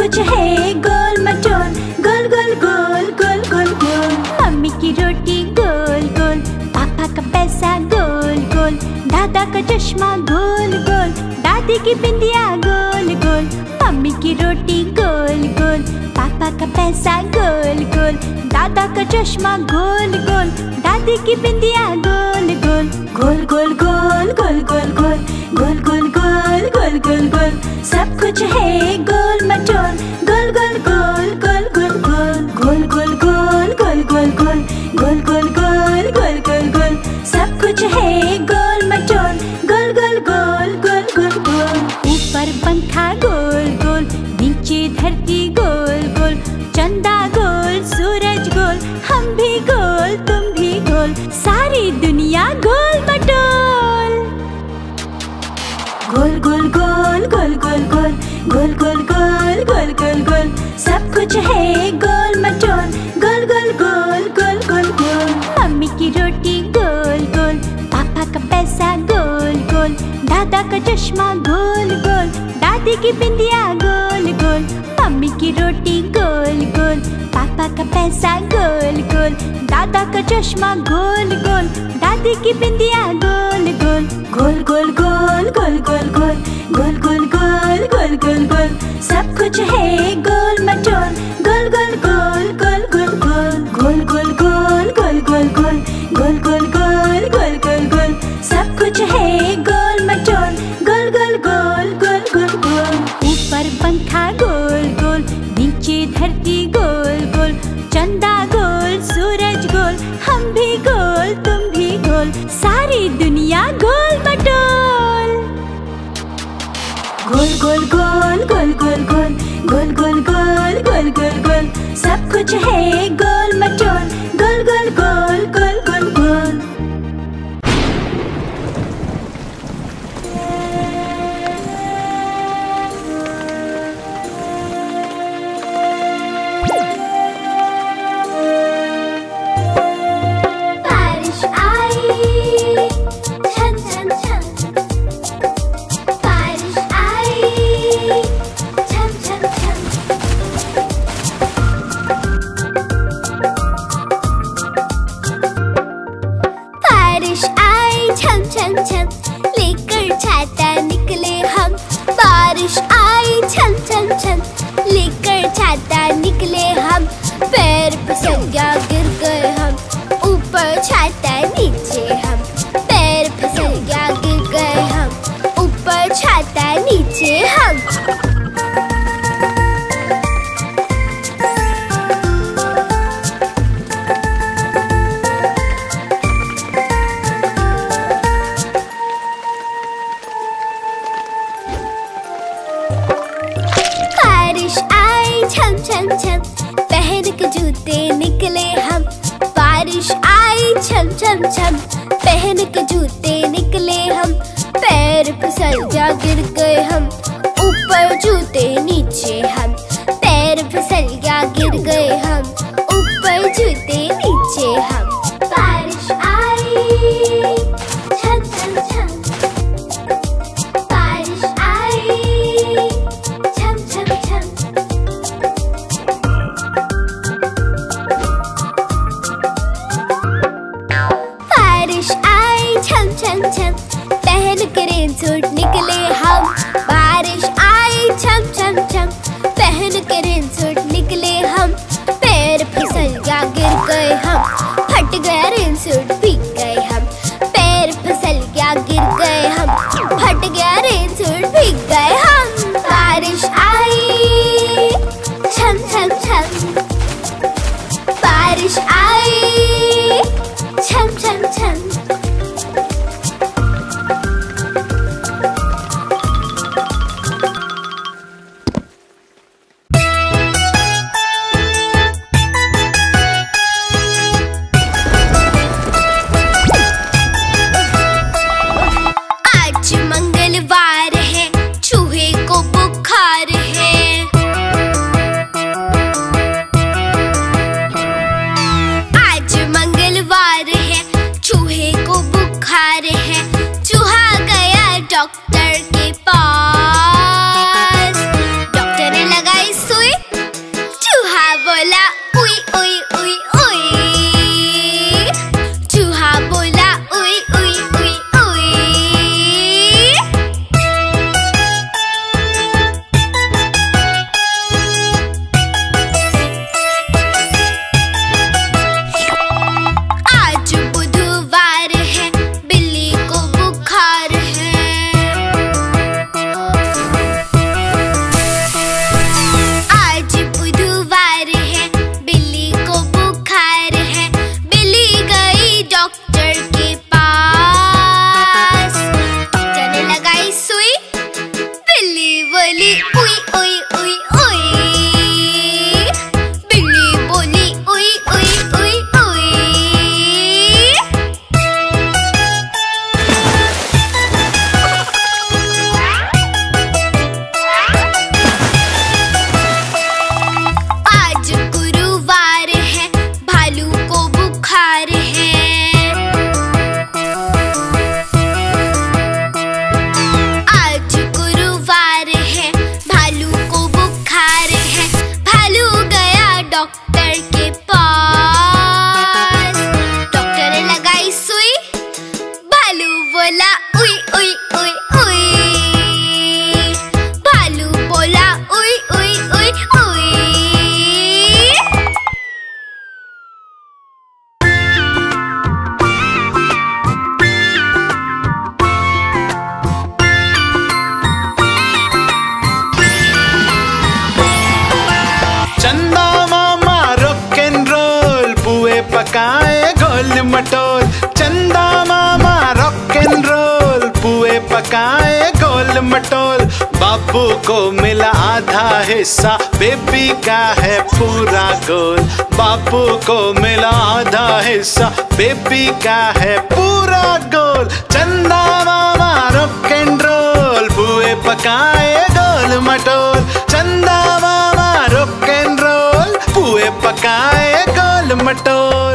कुछ है गोल मटोल, गोल गोल गोल गोल गोल गोल। मम्मी की रोटी गोल गोल, पापा का पैसा गोल गोल, दादा का चश्मा गोल गोल, दादी की बिंदिया गोल गोल। मम्मी की रोटी गोल गोल, पापा का पैसा गोल गोल, दादा का चश्मा गोल गोल, दादी की बिंदिया गोल गोल। गोल गोल गोल गोल गोल गोल, गोल गोल गोल गोल गोल गोल। सब कुछ है गोल मटोल, गोल गोल गोल गोल गोल गोल, गोल गोल गोल गोल गोल गोल, गोल गोल गोल गोल गोल गोल। सब कुछ है गोल मटोल, गोल गोल गोल गोल गोल गोल। ऊपर पंखा गोल गोल, नीचे धरती गोल गोल, चंदा गोल सूरज गोल, हम भी गोल तुम भी गोल, सारी दुनिया गोल मटोल। गोल गोल गोल गोल गोल गोल, गोल गोल गोल गोल गोल गोल। सब कुछ है गोल मटोल, गोल गोल गोल गोल गोल गोल। मम्मी की रोटी गोल गोल, पापा का पैसा गोल गोल, दादा का चश्मा गोल गोल, दादी की बिंदिया गोल गोल। मम्मी की रोटी गोल गोल, पापा का पैसा गोल गोल, दादा का चश्मा गोल गोल, दादी की बिंदिया गोल गोल। गोल गोल गोल गोल गोल गोल, गोल गोल गोल गोल गोल गोल। सब कुछ है गोल मटोल, गोल गोल गोल गोल गोल गोल, गोल गोल गोल गोल गोल गोल, गोल गोल गोल गोल गोल गोल। सब कुछ है गोल मटोल, गोल गोल गोल गोल गोल गोल। ऊपर पंखा गोल गोल, नीचे धरती गोल गोल, चंदा गोल सूरज गोल, हम भी गोल तुम भी गोल, सारी दुनिया गोल मटोल। गोल गोल गोल गोल गोल गोल, गोल गोल गोल गोल गोल गोल। सब कुछ है गोल मटोल, गोल गोल गोल गोल गोल गोल। बारिश आई छन छन छन, बारिश आई छन छन छन। बारिश आई छन छन छन, लेकर छाता निकले हम। बारिश आई छन छन छन, लेकर छाता निकले हम। पैर फिसल गया गिर गए हम, ऊपर छाता नीचे हम। पैर फिसल गया गिर गए हम, ऊपर छाता नीचे हम। बारिश आई छन छन छन, पहन के जूते निकले हम। बारिश आई छन छन छन, पहन के जूते निकले हम। पैर फिसल गया गिर गए हम, ऊपर जूते नीचे हम। पैर फिसल गया गिर गए हम, ऊपर जूते नीचे हम। बारिश आई छन छन छन, बारिश आई छन छन छन। डॉक्टर के पास। डॉक्टर ने लगाई सुई, भालू बोला उई उई उई उई। भालू बोला उई उई उई उई। चंदा मामा रॉक एंड रोल, पुए पकाए गोल मटोल। चंदा मामा रॉक एंड रोल, पुए पकाए गोल मटोल। बाबू को मिला आधा हिस्सा, बेबी का है पूरा गोल। बाबू को मिला आधा हिस्सा, बेबी का है पूरा गोल। चंदा मामा रॉक एंड रोल, पुए पकाए गोल मटोल। चंदा मामा रॉक एंड रोल, पुए पकाए गोल मटोल।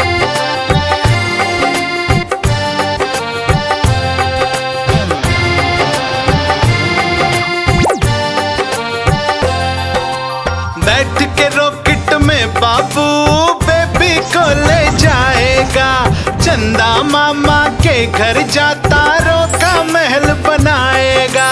बैठ के रॉकेट में बाबू बेबी को ले जाएगा। चंदा मामा के घर जाता रोका महल बनाएगा।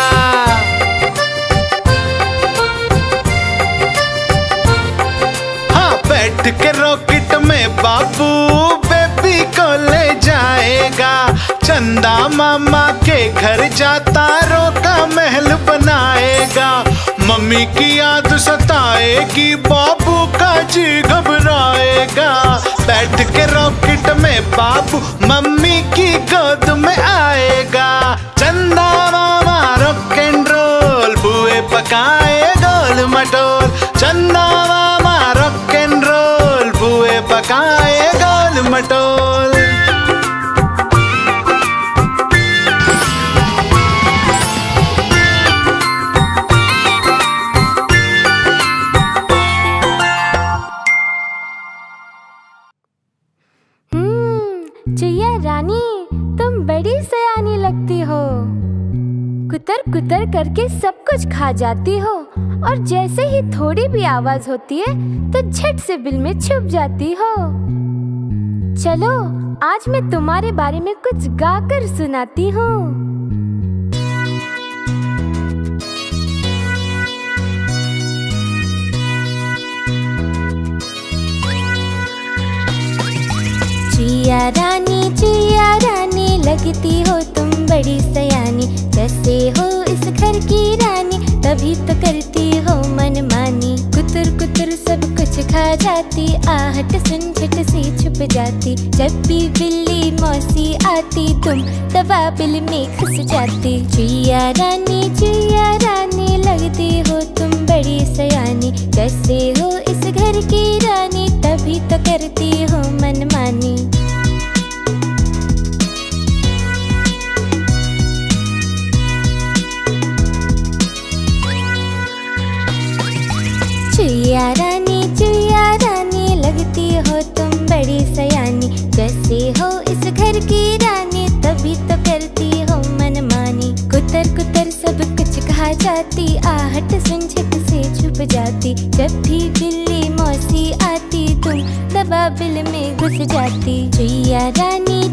हाँ, बैठ के रॉकेट में बाबू बेबी को ले जाएगा। चंदा मामा के घर जाता रोका महल बनाएगा। मम्मी की याद सताएगी, बाबू का जी घबराएगा। बैठ के रॉकेट में बाबू मम्मी की गोद में आएगा। चंदा मामा रॉक एंड रोल, पुए पकाए गोल मटोल। चंदा मामा रॉक एंड रोल, पुए पकाए गोल मटोल। चिड़िया रानी, तुम बड़ी सयानी लगती हो। कुतर कुतर करके सब कुछ खा जाती हो, और जैसे ही थोड़ी भी आवाज होती है तो झट से बिल में छुप जाती हो। चलो आज मैं तुम्हारे बारे में कुछ गाकर सुनाती हूँ। चिड़िया रानी लगती हो तुम बड़ी सयानी। जैसे हो इस घर की रानी, तभी तो करती हो मनमानी। कुतर कुतर सब कुछ खा जाती, आहट सुन झट से छुप जाती। जब भी बिल्ली मौसी आती, तुम दबा बिल में घुस जाती। चिड़िया रानी लगती हो तुम बड़ी सयानी। जैसे हो इस घर की रानी, तभी तो करती हो मनमानी। चिड़िया रानी लगती हो तुम बड़ी सयानी। जैसे हो इस घर की रानी, तभी तो करती हो मनमानी। कुतर कुतर सब कुछ खा जाती, आहट सुन झट से छुप जाती। जब भी बिल्ली मौसी आती, तुम दबा बिल में घुस जाती। चिड़िया रानी